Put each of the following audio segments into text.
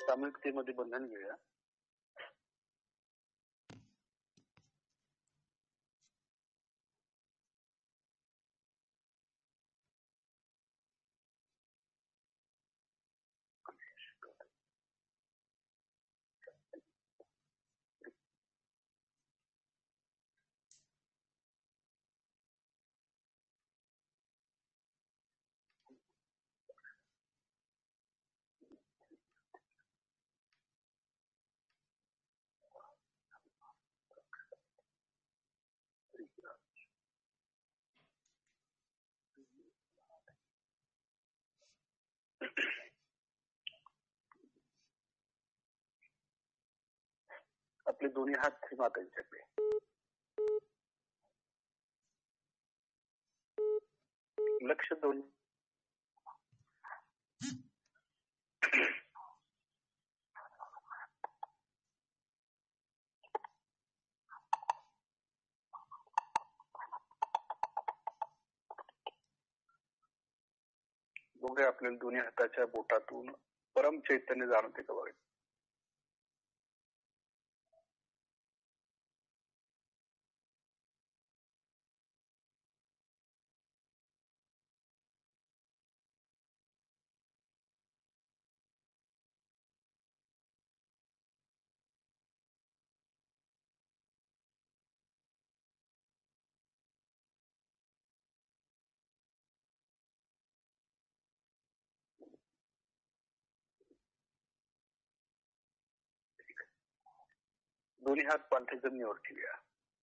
सामूहिकतेमध्ये बंधन घेऊया. आपले दोन्ही हात श्रीमातांच्याकडे. लक्ष दोन बघूया आपल्याला दोन्ही हाताच्या बोटातून परम चैतन्य जाणवते का बघा. दोन्ही हात पालथी जमिनीवर ठेवूया.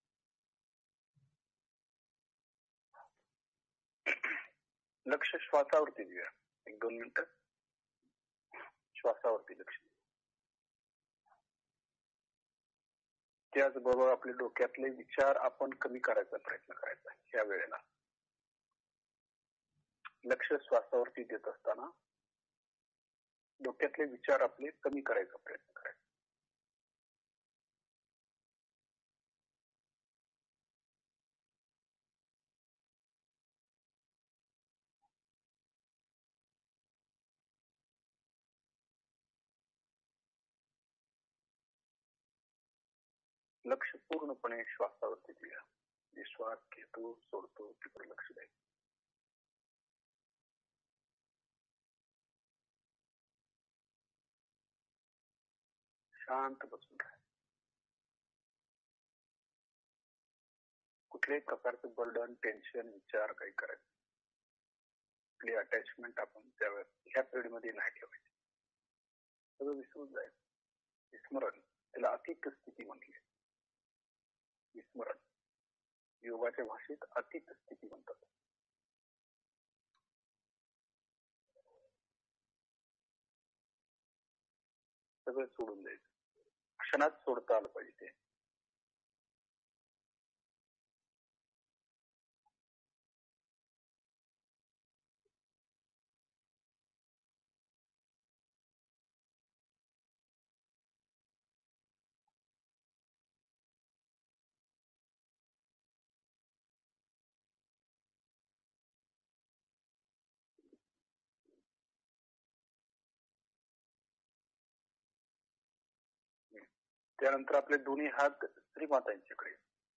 लक्ष श्वासावरती देऊया. 1-2 मिनिटं श्वासावरती लक्ष. त्याचबरोबर आपले डोक्यातले विचार आपण कमी करायचा प्रयत्न करायचा. या वेळेला लक्ष श्वासावरती देत असताना डोक्यातले विचार आपले कमी करायचा प्रयत्न करायचा. लक्ष पूर्णपणे श्वासावरती देऊया. जे श्वास घेतो सोडतो तिकडे लक्ष द्यायचं. शांत बसून राहा. कुठल्याही प्रकारचं बर्डन, टेन्शन, विचार काही करायचं. आपली अटॅचमेंट आपण त्यावेळेस ह्या पिरियड मध्ये नाही ठेवायची. सगळं विसरून जायचं. विस्मरण, त्याला अतीत स्थिती म्हणली. विस्मरण योगाच्या भाषेत अतीत स्थिती म्हणतात. सगळं सोडून द्यायचं. क्षणात सोडता आलं पाहिजे ते. त्यानंतर आपले दोन्ही हात श्रीमातांच्याकडे.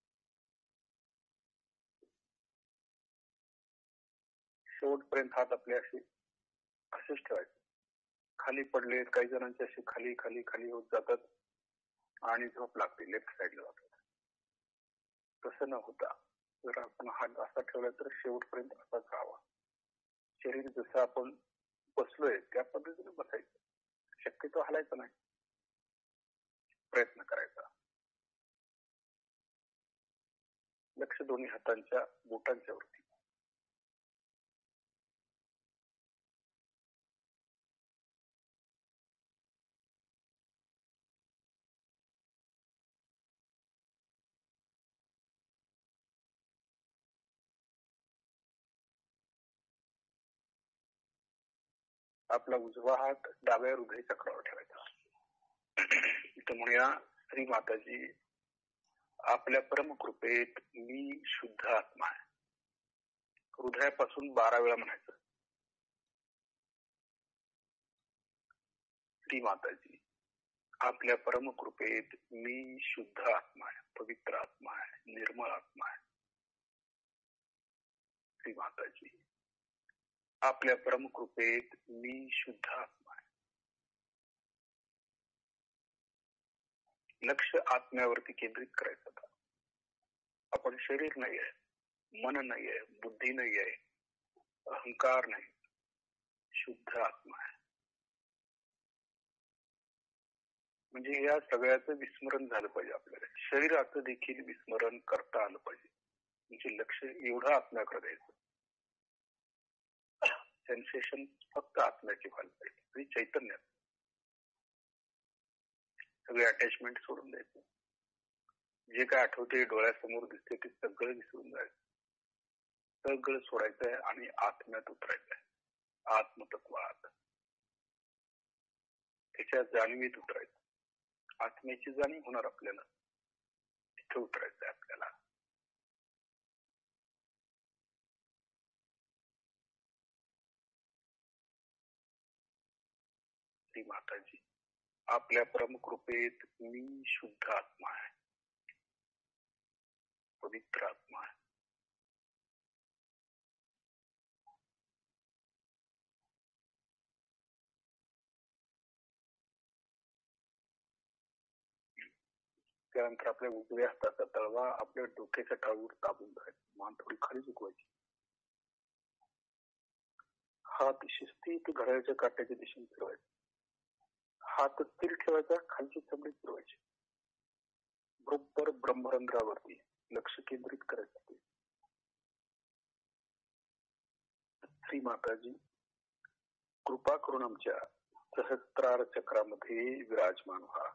शेवटपर्यंत हात आपले असेच ठेवायचे. खाली पडलेत, काही जणांचे असे खाली खाली खाली होत जातात आणि झोप लागते, लेफ्ट साईडला जातात. तसं न होता जर आपण हात असा ठेवला तर शेवटपर्यंत असाच राहावा. शरीर जसं आपण बसलोय त्या पद्धतीने बसायचं. शक्यतो हलायचं नाही, प्रयत्न करायचा. लक्ष दोन्ही हातांच्या बोटांच्या वरती. आपला उजवा हात डाव्या हृदय चक्रावर ठेवायचा. इथं म्हणूया, श्री माताजी आपल्या परम कृपेत मी शुद्ध आत्मा आहे. हृदयापासून 12 वेळा म्हणायचं. श्री माताजी, आपल्या परमकृपेत मी शुद्ध आत्मा आहे, पवित्र आत्मा आहे, निर्मळ आत्मा आहे. श्री माताजी, आपल्या परमकृपेत मी शुद्ध आत्मा आहे. लक्ष आत्म्यावरती केंद्रित करायचं होतं. आपण शरीर नाही आहे, मन नाही आहे, बुद्धी नाही आहे, अहंकार नाही, शुद्ध आत्मा आहे. म्हणजे या सगळ्याचं विस्मरण झालं पाहिजे. आपल्याला शरीराचं देखील विस्मरण करता आलं पाहिजे. म्हणजे लक्ष एवढं आत्म्याकडे द्यायचं. सेन्सेशन फक्त आत्म्याची व्हायला पाहिजे आणि चैतन्यात. सगळे अटॅचमेंट सोडून द्यायचं. जे काय आठवते, डोळ्यासमोर दिसते ते सगळं विसरून जायचं. सगळं सोडायचं आहे आणि आत्म्यात उतरायचं आहे. आत्मतत्वात त्याच्या जाणीवीत उतरायचं. आत्म्याची जाणीव होणार आपल्याला. तिथे उतरायचं आहे आपल्याला. श्री माताजी, आपल्या परमकृपेत मी शुद्ध आत्मा आहे, पवित्र आत्मा आहे. त्यानंतर आपल्या उजव्या हाताचा तळवा आपल्या डोक्याच्या टाळूवर दाबून धरायचा. मान थोडी खाली झुकवायची. हात शिस्तीत घड्याळाच्या काट्याच्या दिशेने फिरवायचा. हात स्थिर ठेवायचा, खालची चमडी फिरवायची. बरोबर ब्रह्मरंध्रावरती लक्ष केंद्रित करायचं. श्री माताजी, कृपा करून आमच्या सहस्त्रार चक्रामध्ये विराजमान व्हा.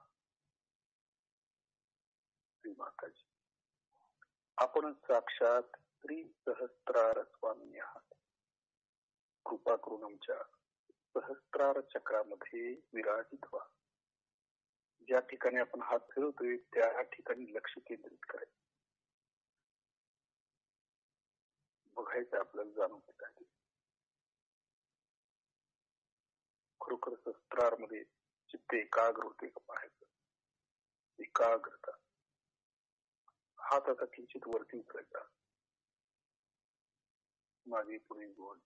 श्री माताजी, आपण साक्षात श्री सहस्त्रार स्वामी आहात. कृपा करून आमच्या सहस्त्रार चक्रामध्ये विराजित व्हा. ज्या ठिकाणी आपण हात फिरवतोय त्या ठिकाणी लक्ष केंद्रित करायचं. बघायचं आपल्याला जाणवण्यासाठी. खरोखर सहस्त्रार मध्ये चित्त एकाग्र होते का पाहायचं. एकाग्रता. हात आता किंचित वरती उतरायचा. मागे पुढे गोल.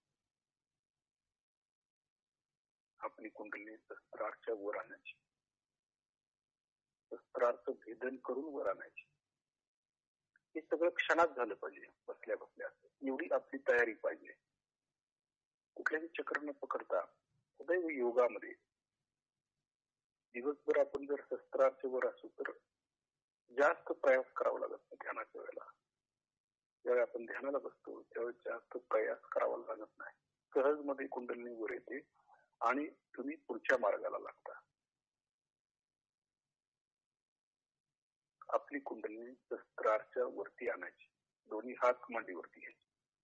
आपली कुंडली सहस्त्रारच्या वर आणायची. सहस्त्रारचं भेदन करून वर आणायची. हे सगळं क्षणात झालं पाहिजे. बसल्या बसल्या एवढी आपली तयारी पाहिजे. कुठल्याही चक्र न पकडता सदैव योगामध्ये दिवसभर आपण जर सहस्त्रारच्या वर असू तर जास्त प्रयास करावा लागत नाही. ध्यानाच्या वेळेला ज्यावेळी आपण ध्यानाला बसतो त्यावेळी जास्त प्रयास करावा लागत नाही. सहज मध्ये कुंडलिनी वर येते आणि तुम्ही पुढच्या मार्गाला लागता. आपली कुंडलिनी सहस्त्रारच्या वरती आणायची. दोन्ही हात मांडीवरती घ्यायचे.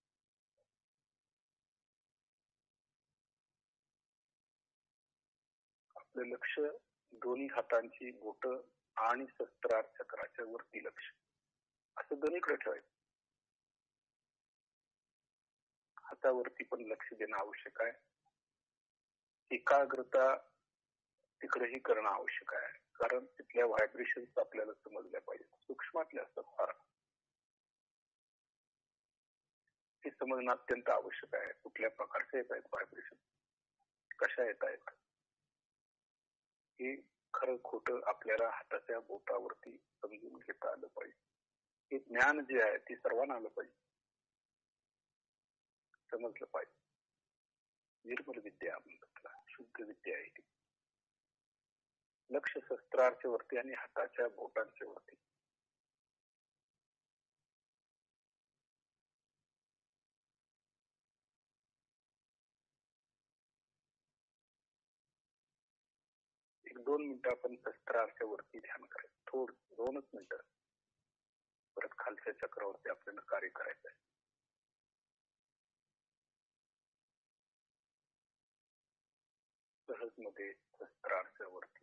आपलं लक्ष दोन्ही हातांची बोट आणि सहस्त्रार चक्राच्या वरती लक्ष असं दोन्हीकडे ठेवायचं. हातावरती पण लक्ष देणं आवश्यक आहे. एकाग्रता तिकडेही करणं आवश्यक आहे. कारण तिथल्या व्हायब्रेशन्स आपल्याला समजल्या पाहिजे. सूक्ष्मातल्या असतात फार. हे समजणं अत्यंत आवश्यक आहे. कुठल्या प्रकारचे येत आहेत व्हायब्रेशन, कशा येत आहेत, हे खरं खोटं आपल्याला हाताच्या बोटावरती समजून घेता आलं पाहिजे. हे ज्ञान जे आहे ते सर्वांना आलं पाहिजे, समजलं पाहिजे. निर्मल विद्या म्हणतात, शुद्ध विद्या आहे ती. लक्ष शस्त्राच्या वरती आणि हाताच्या बोटांच्या वरती. एक 2 मिनिटं आपण शस्त्राच्या वरती ध्यान करायचं. थोडं 2च मिनिटं. परत खालच्या चक्रावरती आपल्याला कार्य करायचं आहे. सहज मध्ये शस्त्राच्या वरती.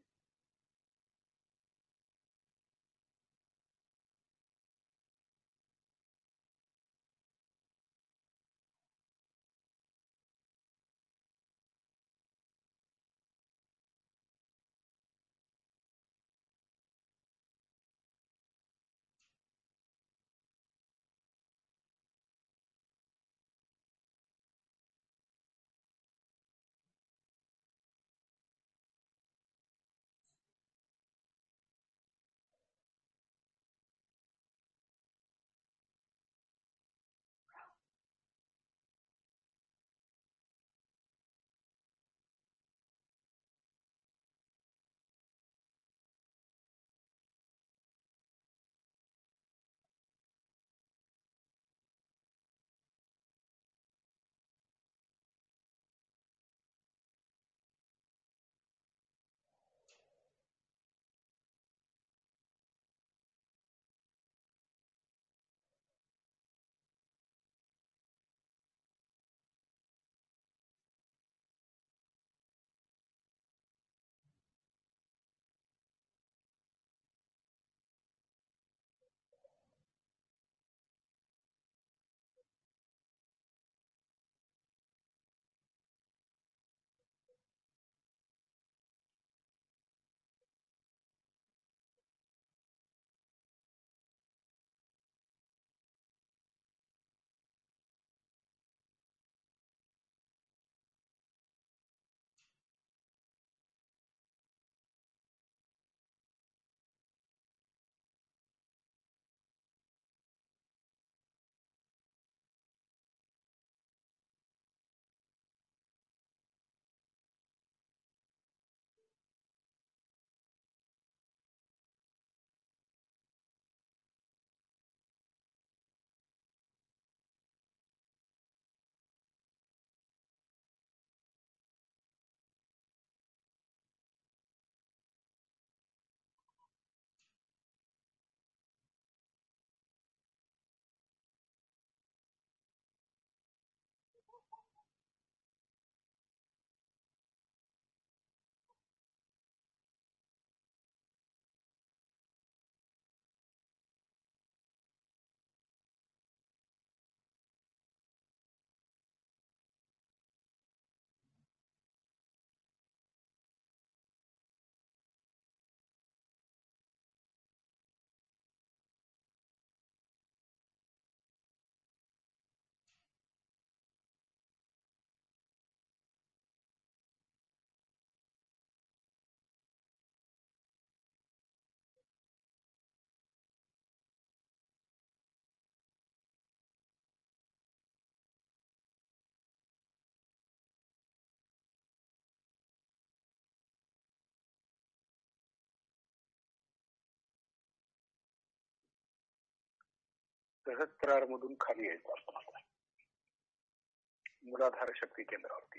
सहस्त्रार मधून खाली यायचं आपण आता मूलाधार शक्ती केंद्रावरती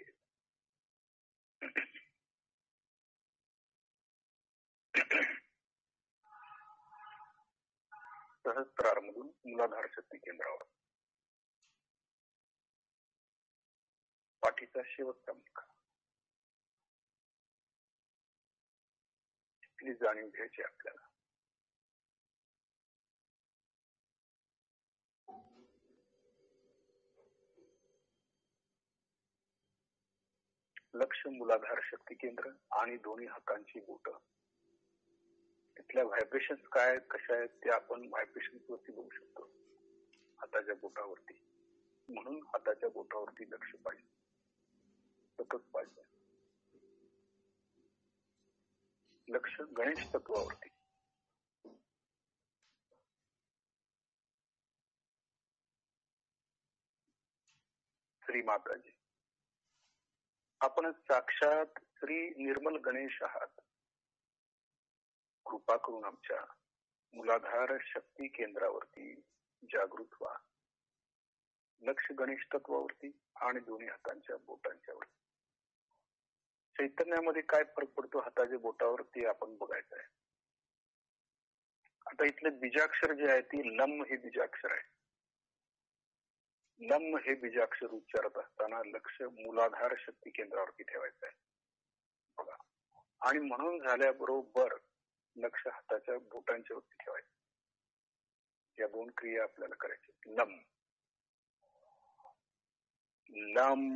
सहस्त्रार मधून मूलाधार शक्ती केंद्रावर पाठीचा शेवटचा मुलगा इथली जाणीव घ्यायची आपल्याला. लक्ष मूलाधार शक्ती केंद्र आणि दोन्ही हातांची बोट. तिथल्या व्हायब्रेशन्स काय आहेत कशा आहेत ते आपण व्हायब्रेशन्स वरती बघू शकतो हाताच्या बोटावरती. म्हणून हाताच्या बोटावरती लक्ष पाहिजे, सतत पाहिजे. लक्ष गणेश तत्वावरती. श्री माताजी आपण साक्षात श्री निर्मल गणेश आहात. कृपा करून आमच्या मूलाधार शक्ती केंद्रावरती जागृत व्हा. लक्ष गणेश तत्वावरती आणि दोन्ही हातांच्या बोटांच्या वरती. चैतन्यामध्ये काय फरक पडतो हाताच्या बोटावरती आपण बघायचं आहे. आता इथले बीजाक्षर जे आहे ती लम हे बीजाक्षर आहे. लम हे बीजाक्षर उच्चारत असताना लक्ष मूलाधार शक्ती केंद्रावरती ठेवायचं आहे बघा. आणि म्हणून झाल्याबरोबर लक्ष हाताच्या बोटांच्या वरती ठेवायचं. या दोन क्रिया आपल्याला करायच्या. लम लम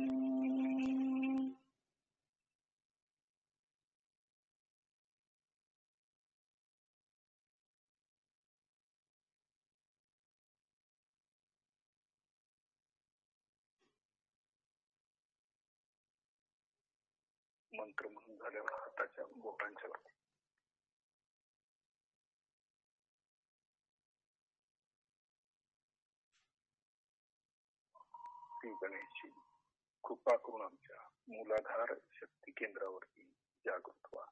मंत्र म्हणून झाल्यावर हाताच्या बोटांच्या वरती. श्री गणेशजी कृपा करून आमच्या मूलाधार शक्ती केंद्रावरती जागृत व्हा.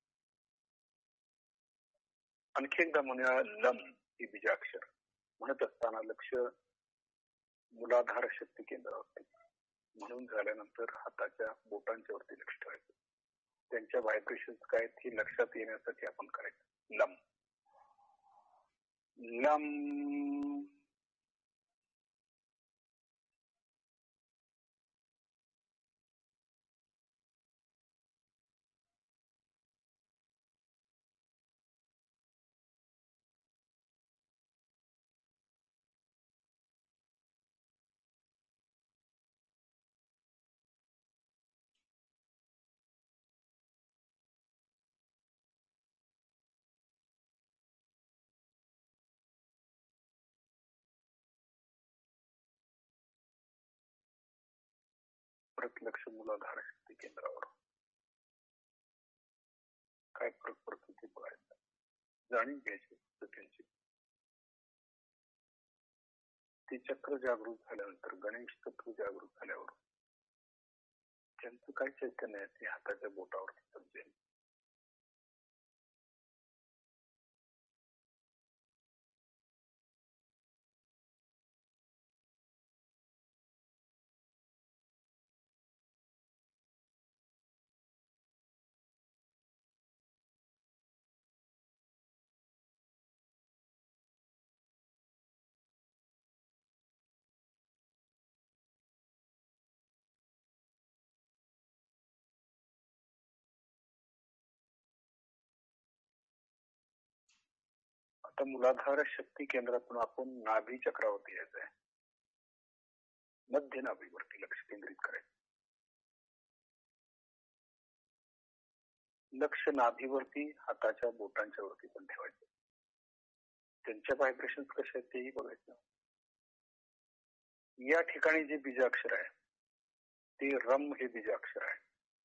आणखी एकदा म्हणूया लम ही बीजाक्षर म्हणत असताना लक्ष मूलाधार शक्ती केंद्रावरती. म्हणून झाल्यानंतर हाताच्या बोटांच्या वरती लक्ष ठेवायचं. त्यांच्या व्हायब्रेशन्स काय हे लक्षात येण्यासाठी आपण करायचं. लम लम परत लक्ष मूलाधार शक्ती केंद्रावर. काय फरक पडतो ते बघायचं. जाणून घ्यायचे त्यांची. ते चक्र जागृत झाल्यानंतर गणेश तत्व जागृत झाल्यावर त्यांचं काय चैतन्य आहे ते हाताच्या बोटावरती समजेल. आता मूलाधार शक्ती केंद्रातून आपण नाभी चक्रावरती यायचं आहे. मध्य नाभीवरती लक्ष केंद्रित करायचं. लक्ष नाभीवरती हाताच्या बोटांच्या वरती पण ठेवायचं. त्यांच्या व्हायब्रेशन्स कसे आहेत तेही बघायचं. या ठिकाणी जे बीजाक्षर आहे ते रम हे बीजाक्षर आहे.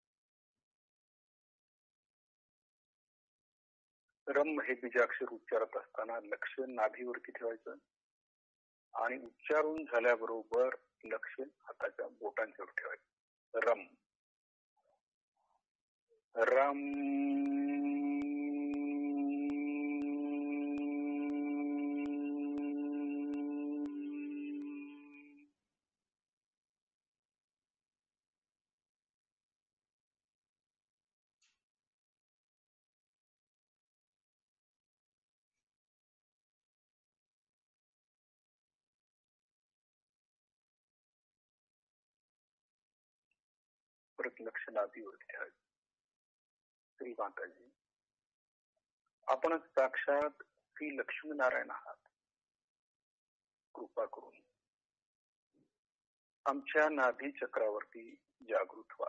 रम हे बीजाक्षर उच्चारत असताना लक्ष नाभीवरती ठेवायचं आणि उच्चारून झाल्याबरोबर लक्ष हाताच्या बोटांच्यावर ठेवायचं. रम रम परत लक्ष नाभीवरती ठेवायचं. श्री माताजी, आपण साक्षात श्री लक्ष्मीनारायण आहात. कृपा करून आमच्या नाभी चक्रावरती जागृत व्हा.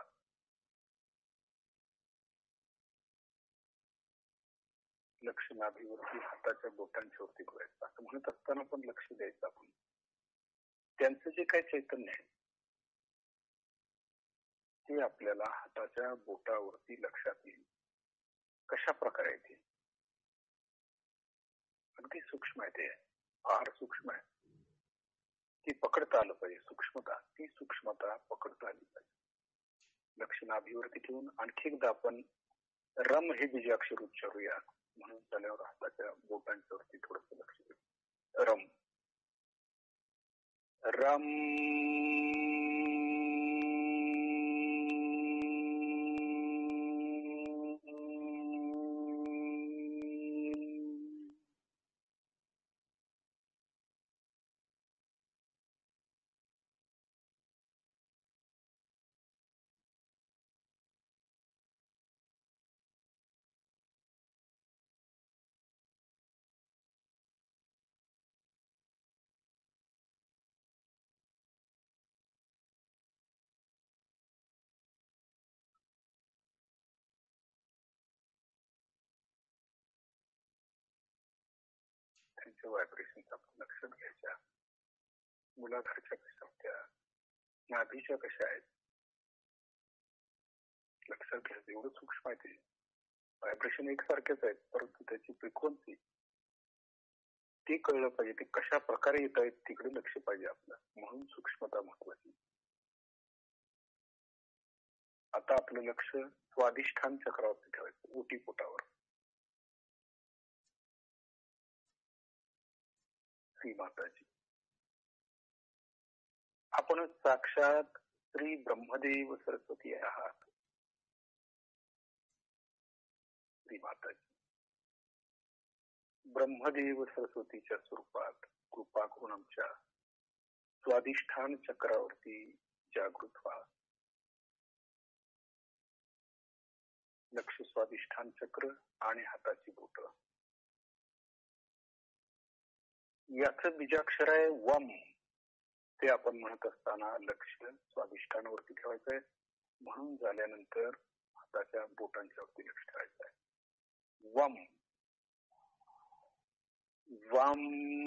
लक्ष नाभीवरती हाताच्या बोटांच्या वरती ठेवायचं. असं म्हणत असताना पण लक्ष द्यायचं आपण. त्यांचं जे काही चैतन्य आहे ते आपल्याला हाताच्या बोटावरती लक्षात येईल. कशा प्रकारे येते? अगदी सूक्ष्म आहे ते, फार सूक्ष्म आहे. ती पकडता आलं पाहिजे. सूक्ष्मता, ती सूक्ष्मता पकडता आली पाहिजे. लक्ष नाभीवरती ठेवून आणखी एकदा आपण रम हे बीजाक्षर उच्चारूया. म्हणून झाल्यावर हाताच्या बोटांच्या वरती थोडस लक्ष देऊ. रम रम. त्यांच्या व्हायब्रेशन्स आपण लक्षात घ्यायच्या. मुलाधारच्या कशा होत्या, नाभीच्या कशा आहेत लक्षात घ्यायचं. एवढं सूक्ष्म आहे ते. व्हायब्रेशन एकसारखेच आहेत, परंतु त्याची फ्रिक्वेन्सी ते कळलं पाहिजे. ते कशा प्रकारे येत आहेत तिकडे लक्ष पाहिजे आपलं. म्हणून सूक्ष्मता महत्वाची. आता आपलं लक्ष स्वादिष्ठान चक्रावरती ठेवायचं, ओटीपोटावर. श्री माताजी, आपण साक्षात श्री ब्रह्मदेव सरस्वती आहात. श्री माताजी, ब्रह्मदेव सरस्वतीच्या स्वरूपात कृपा करून आमच्या स्वादिष्ठान चक्रावरती जागृत व्हा. लक्ष स्वादिष्ठान चक्र आणि हाताची बोट. याचं बीजाक्षर आहे वम. ते आपण म्हणत असताना लक्ष स्वादिष्ठानावरती ठेवायचं आहे. म्हणून झाल्यानंतर हाताच्या बोटांच्या वरती लक्ष ठेवायचं आहे. वम वम.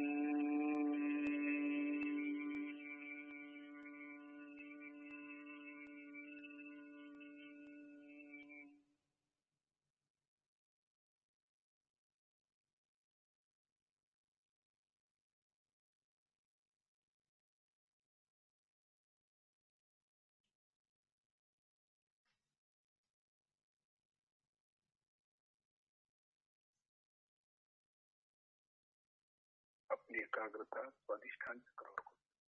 आपली एकाग्रता स्वादिष्ठान चक्रावर.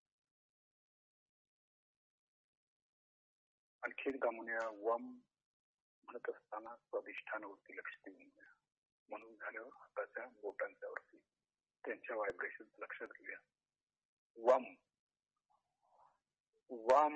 आणखी एकदा म्हणूया. वम म्हणत असताना स्वादिष्ठानावरती लक्ष देऊन. म्हणून झाल्यावर हाताच्या बोटांच्या वरती त्यांच्या व्हायब्रेशन लक्षात घेऊया. वम वम.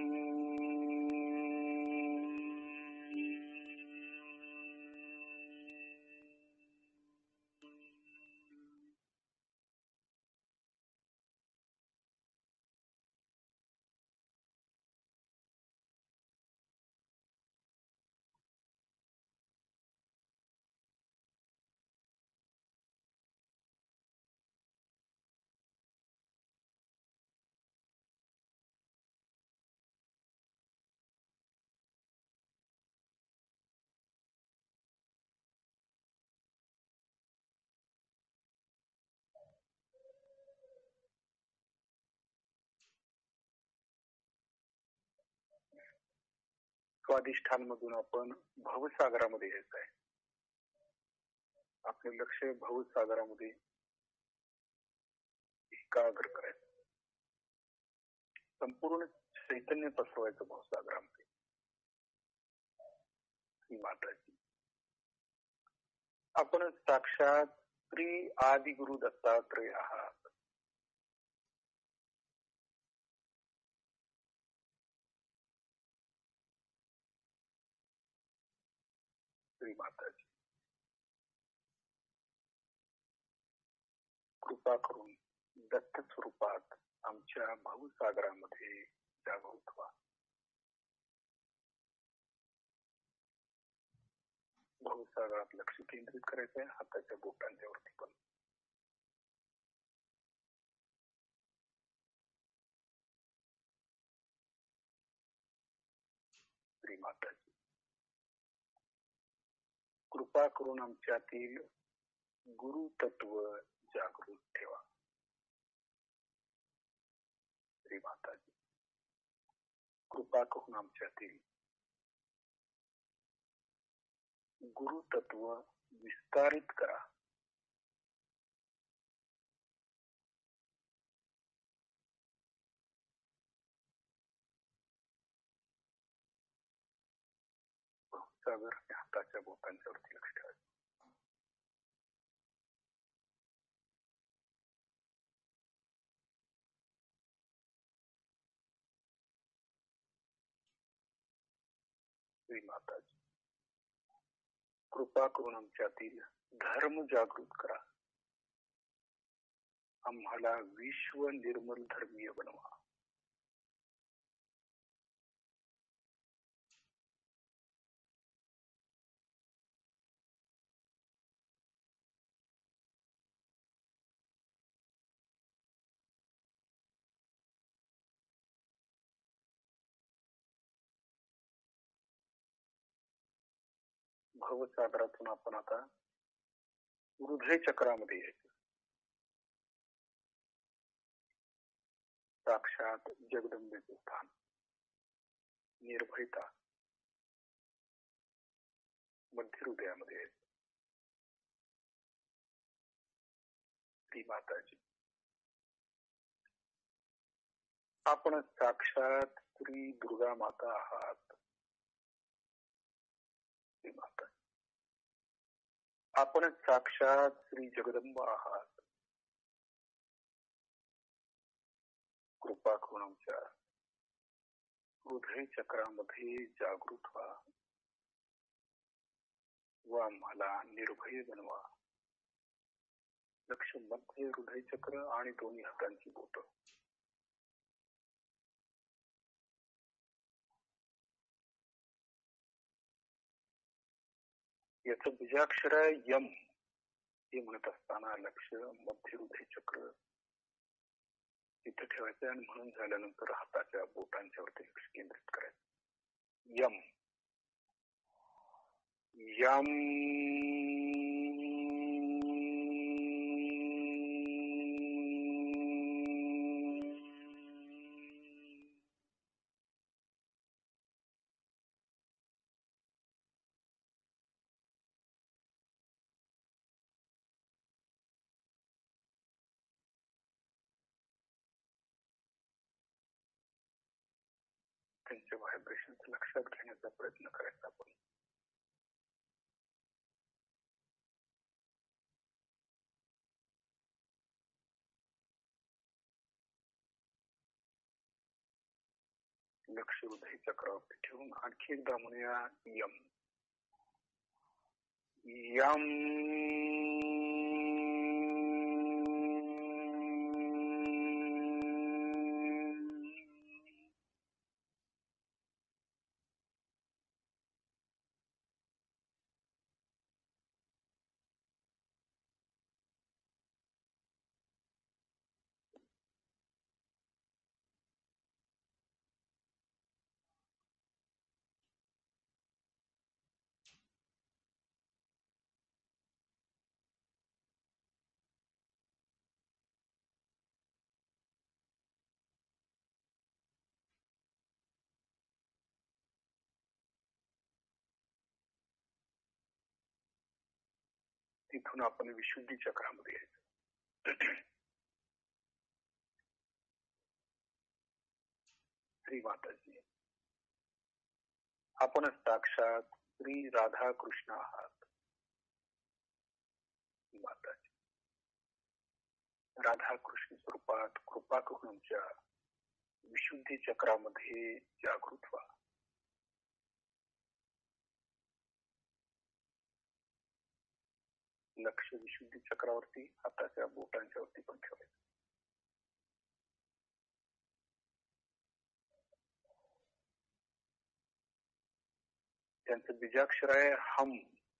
स्वादिष्ठान मधून आपण भवसागरामध्ये यायचं आहे. आपले लक्ष भवसागरामध्ये एकाग्र करायचं. संपूर्ण चैतन्य पसरवायचं भवसागरामध्ये. ही माताजी, आपण साक्षात श्री आदिगुरु दत्तात्रय आहात. श्री माताजी, कृपा करून दत्त स्वरूपात आमच्या भवसागरामध्ये जागृत व्हा. भवसागरात लक्ष केंद्रित करायचं आहे, हाताच्या बोटांच्या वरती पण. श्री माताजी, कृपा करून आमच्यातील गुरु तत्व जागृत ठेवा. श्री माताजी, कृपा करून आमच्यातील गुरु तत्व विस्तारित करा. सागर हाताच्या बोटांच्या वरती लक्ष ठेवा. श्री माताजी, कृपा करून आमच्यातील धर्म जागृत करा. आम्हाला विश्व निर्मल धर्मीय बनवा. भवसागरातून आपण आता हृदय चक्रामध्ये यायचं. साक्षात जगदंबेचे स्थान, निर्भयता मध्य हृदयामध्ये यायचं. श्री माताजी, आपण साक्षात श्री दुर्गा माता आहात. श्री माता, आपण साक्षात श्री जगदंबा आहात. कृपा करून आमच्या हृदय चक्रामध्ये जागृत व्हा व आम्हाला निर्भय बनवा. लक्ष मध्य हृदय चक्र आणि दोन्ही हातांची बोट. याचं बीजाक्षर आहे यम. हे म्हणत असताना लक्ष मध्य हृदय चक्र तिथे ठेवायचं आणि म्हणून झाल्यानंतर हाताच्या बोटांच्या वरती लक्ष केंद्रित करायचं. M M. त्यांच्या व्हायब्रेशन लक्षात घेण्याचा प्रयत्न करायचा आपण. लक्ष हृदय चक्रावरती ठेवून आणखी एकदा म्हणूया यम यम. तिथून आपण विशुद्धी चक्रामध्ये यायचं. श्री माताजी, आपण साक्षात श्री राधा कृष्ण आहात. माताजी, राधा कृष्ण स्वरूपात कृपा करून आमच्या विशुद्धी चक्रामध्ये जागृत व्हा. लक्ष विशुद्धी चक्रावरती, हाताच्या बोटांच्या वरती पण ठेवायचं. त्यांचं बीजाक्षर आहे हम.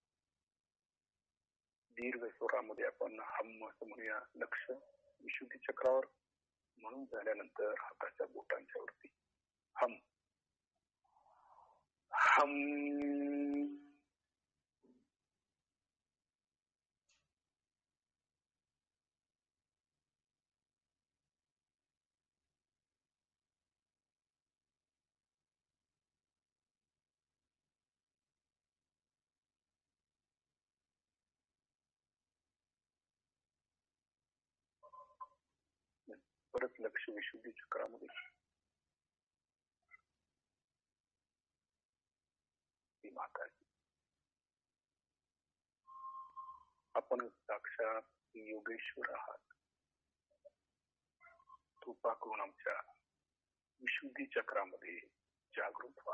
दीर्घ स्वरामध्ये आपण हम असं म्हणूया. लक्ष विशुद्धी चक्रावर म्हणून झाल्यानंतर हाताच्या बोटांच्या वरती हम हम. परत लक्ष विशुद्धी चक्रामध्ये माता. आपण साक्षात योगेश्वर आहात. कृपा करून आमच्या विशुद्धी चक्रामध्ये जागृत व्हा.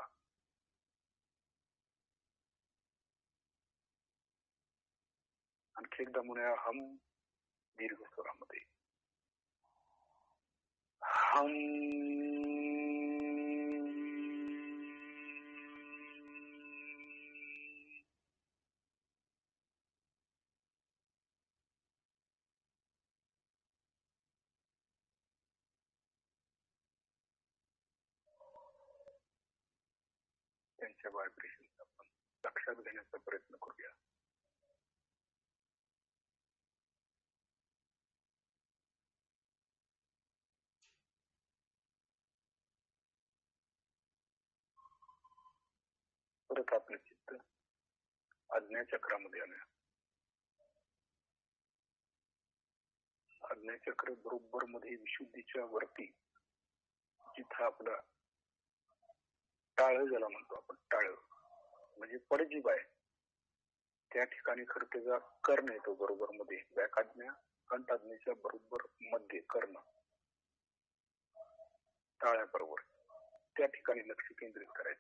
आणखी एकदा म्हणूया हम दीर्घ स्वरामध्ये हम. त्यांच्या व्हायब्रेशन आपण लक्षात घेण्याचा प्रयत्न करूया. परत आपलं चित्त आज्ञा चक्रामध्ये आणूया. आज्ञा चक्र बरोबर मध्ये विशुद्धीच्या वरती जिथं आपला टाळ ज्याला म्हणतो आपण, टाळ म्हणजे पडजीभ आहे, त्या ठिकाणी खरं त्याचा कर्ण येतो बरोबर मध्ये. बॅक आज्ञा कंठ आज्ञेच्या बरोबर मध्ये कर्ण टाळ्याबरोबर त्या ठिकाणी लक्ष केंद्रित करायचं.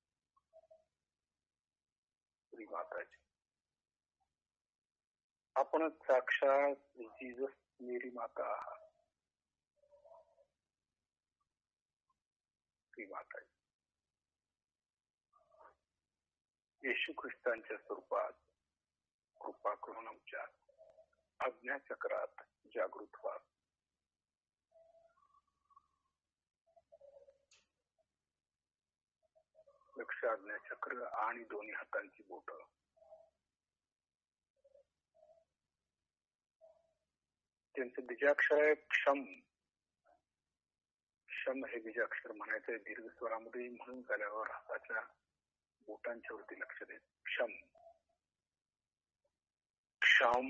श्री माताजी आपण साक्षात जीसस मेरी माता आहात. श्री माताजी येशू ख्रिस्तांच्या स्वरूपात कृपा करून आमच्या आज्ञा चक्रात जागृत व्हा. लक्ष आज्ञा चक्र आणि दोन्ही हातांची बोट त्यांचं बीजाक्षर आहे क्षम. क्षम हे बीजाक्षर म्हणायचं दीर्घ स्वरामध्ये. म्हणून झाल्यावर हाताच्या बोटांच्या वरती लक्ष द्यायचं. क्षम क्षम.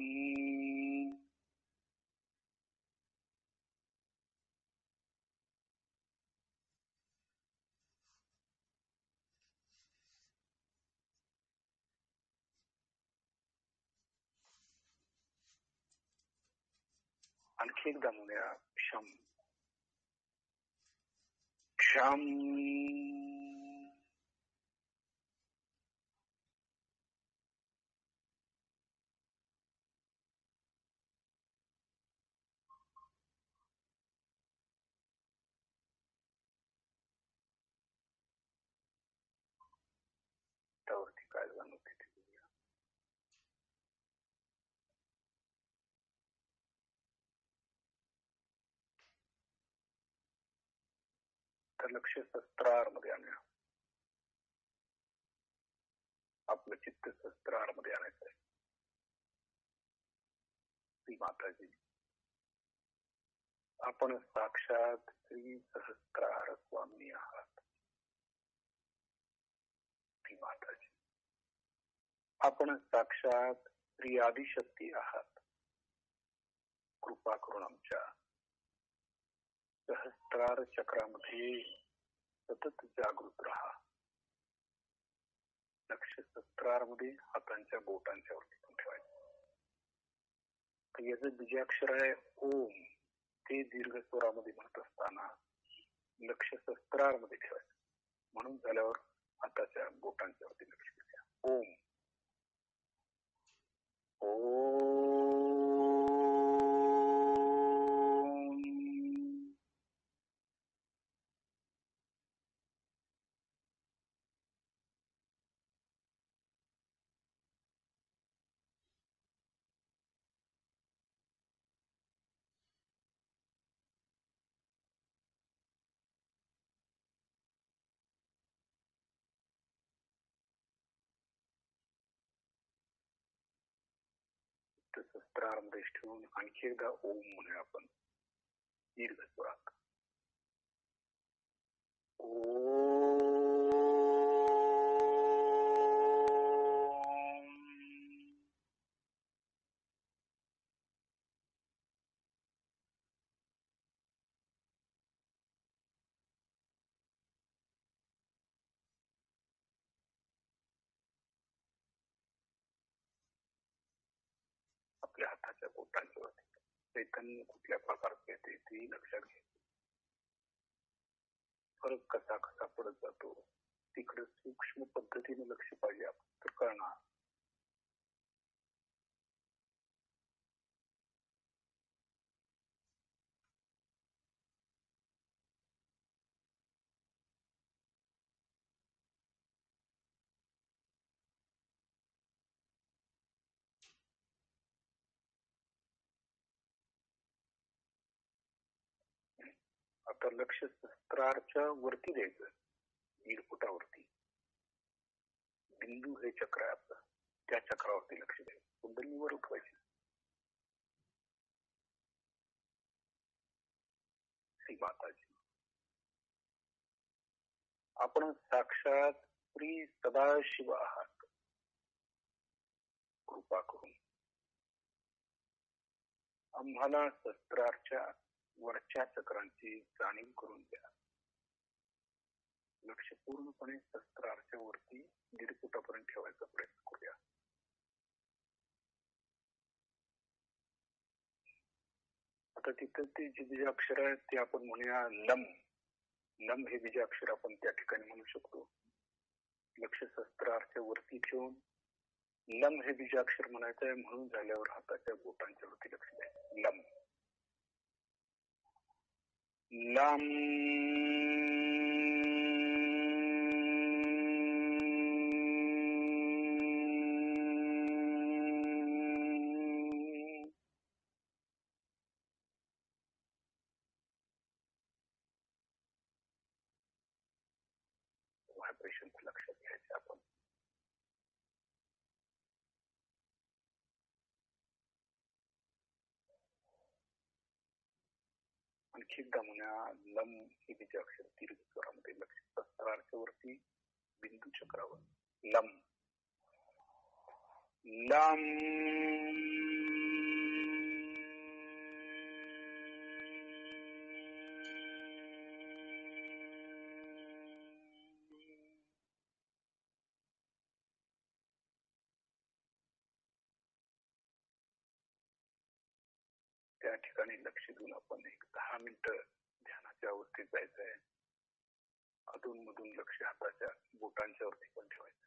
आणखी एकदा म्हणूया क्षम क्षम. त्यावरती काय जाणवते ते बघूया. तर लक्ष शस्त्रार मध्ये आणूया. आपलं चित्त शस्त्रार मध्ये आणायचं आहे. श्री माताजी आपण साक्षात श्री सहस्त्रार स्वामी आहात. श्री माताजी आपण साक्षात श्री आदिशक्ती आहात. कृपा करून आमच्या सहस्त्रार चक्रामध्ये सतत जागृत राहा. लक्ष सहस्त्रार मध्ये हातांच्या बोटांच्या वरती पण ठेवायचं. याचं बीजाक्षर आहे ओम. ते दीर्घ स्वरामध्ये म्हणत असताना लक्ष सहस्त्रार मध्ये ठेवायचं. म्हणून झाल्यावर हाताच्या बोटांच्या वरती लक्ष द्या. ओम. ओम. लक्ष सहस्त्रारमध्ये ठेवून आणखी एकदा ओम म्हणूया आपण दीर्घ स्वरात. आपल्या हाताच्या बोटांच्या चैतन्य कुठल्या प्रकारचे येते ते लक्षात घ्यायचे. फरक कसा कसा पडत जातो तिकडे सूक्ष्म पद्धतीने लक्ष पाहिजे आपण तर कळणार. आता लक्ष सहस्त्रारच्या वरती द्यायचं, 1.5 फुटावरती बिंदू हे चक्र आहे आपलं, त्या चक्रावरती लक्ष द्यायचं. कुंडलीवर उठवायची. श्री माताजी, आपण साक्षात श्री सदाशिव आहात. कृपा करून आम्हाला सहस्त्रारच्या वरच्या चक्रांची जाणीव करून द्या. लक्ष पूर्णपणे सहस्त्रारच्या वरती 1.5 फुटापर्यंत ठेवायचा प्रयत्न करूया. आता तिथं ते जे बीजाक्षर आहे ते आपण म्हणूया लम. लम हे बीजाक्षर आपण त्या ठिकाणी म्हणू शकतो. लक्ष सहस्त्रारच्या वरती ठेवून लम हे बीजाक्षर म्हणायचं आहे. म्हणून झाल्यावर हाताच्या बोटांच्या वरती लक्ष द्यायचं. लम लम व्हायब्रेशन लक्षात घ्यायचे आपण. आणखी एकदा म्हणा, लम हे बीजाक्षर दीर्घ स्वरामध्ये लक्ष सहस्त्रारच्या वरती बिंदू चक्रावर. लम लम त्या ठिकाणी लक्ष देऊन आपण एक 10 मिनिटं ध्यानाच्या अवस्थेत जायचं आहे. अधून मधून लक्ष हाताच्या बोटांच्या वरती पण ठेवायचं.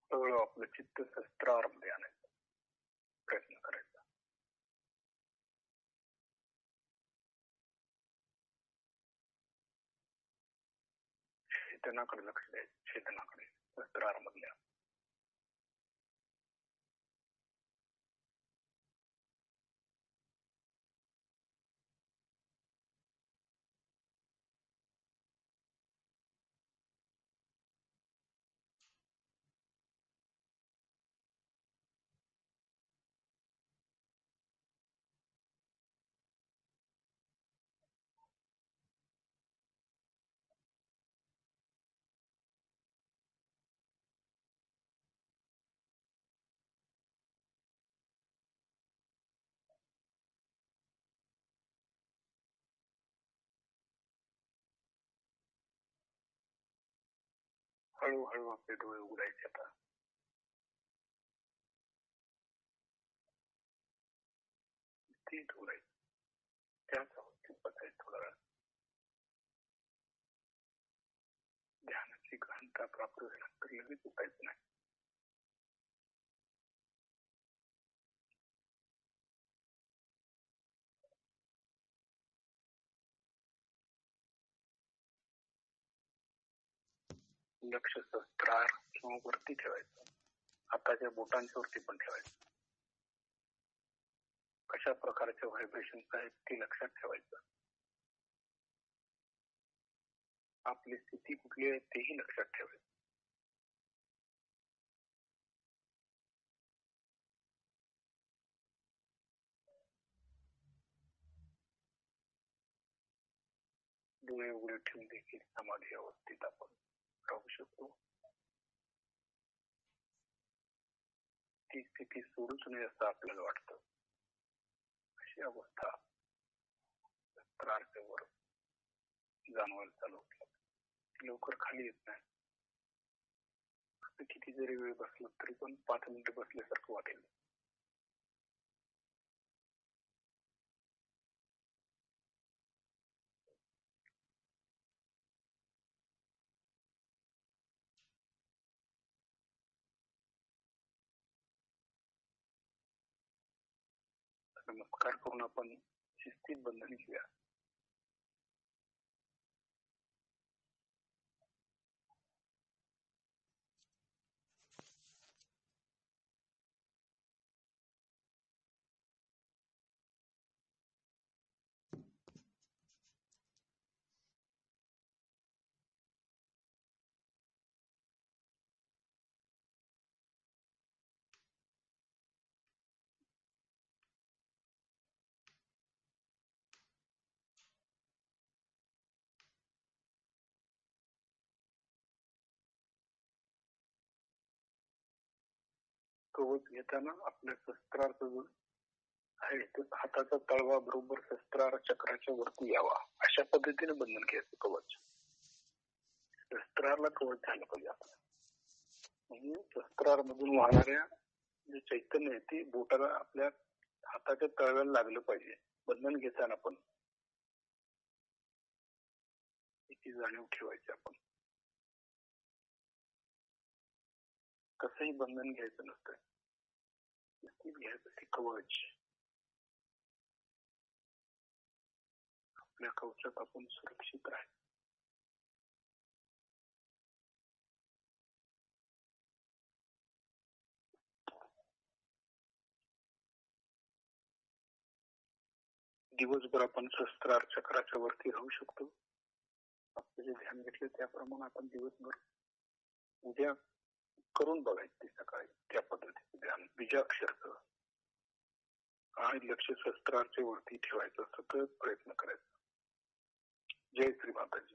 हळूहळू आपलं चित्त शस्त्रामध्ये आणायचं प्रयत्न करायचा. चेतनाकडे लक्ष द्यायचं, चेतनाकडे शस्त्रामधल्या. हळूहळू आपले डोळे उघडायचे आता. ते उघडायचे, त्याच अवस्थेत बसायचं थोडा वेळ. ध्यानाची गहनता प्राप्त झाल्यानंतर लगेच उठायचं नाही. लक्ष शस्त्रार किंवा वरती ठेवायचं, हाताच्या बोटांच्या वरती पण ठेवायचं. कशा प्रकारचे व्हायब्रेशन्स आहेत ते लक्षात ठेवायचं. आपली स्थिती कुठली आहे तेही लक्षात ठेवायचं. डोळे उघडे ठेवून देखील समाधी अवस्थेत आपण राहू शकतो. ती स्थिती सोडूच नये असं आपल्याला वाटतं. अशी अवस्था शस्त्रार्थ वर जाणवायला चालू होती. लवकर खाली येत नाही. किती जरी वेळ बसलो तरी पण 5 मिनिटं बसल्यासारखं वाटेल. नमस्कार करून आपण शिस्तीत बंधन घेऊया. कवच घेताना आपल्या शस्त्रार्थ जो आहे तो हाताचा तळवा बरोबर शस्त्रार चक्राच्या वरती यावा अशा पद्धतीने बंधन घ्यायचं कवच. शस्त्रारला कवच झालं पाहिजे आपण. म्हणजे शस्त्रार मधून वाहणाऱ्या जे चैतन्य आहे ते बोटाला आपल्या हाताच्या तळव्याला लागलं पाहिजे बंधन घेताना पण. याची जाणीव ठेवायची आपण. कसंही बंधन घ्यायचं नसतं, घ्यायचं ते कवच. आपल्या कवचात आपण सुरक्षित राहायचं. दिवसभर आपण शस्त्रार चक्राच्या वरती राहू शकतो. आपलं जे ध्यान घेतलं त्याप्रमाणे आपण दिवसभर उद्या करून बघायचं ते सकाळी त्या पद्धतीने ध्यान बीजाक्षरचं आणि लक्ष शस्त्राच्या वरती ठेवायचं सतत प्रयत्न करायचा. जय श्री माताजी.